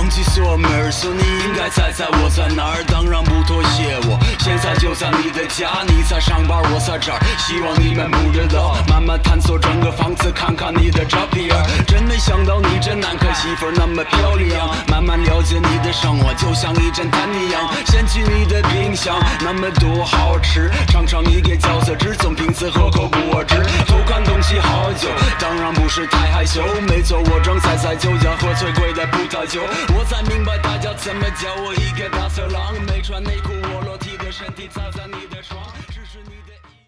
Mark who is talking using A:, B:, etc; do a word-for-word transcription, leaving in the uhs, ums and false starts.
A: 空气锁门，所以你应该猜猜我在哪儿。当然不妥协，我现在就在你的家，你在上班，我在这儿。希望你们不知道，慢慢探索整个房子，看看你的照片。真没想到你这南柯媳妇那么漂亮，慢慢了解你的生活，就像一侦探一样。掀起你的冰箱，那么多好吃，尝尝你给角色只从瓶子喝口果汁。偷看东西好久，当然不是太害羞。没错，我正在在酒家喝最贵的葡萄酒。我才明白大家怎么叫我一个大色狼，没穿内裤，我裸体的身体砸在你的床。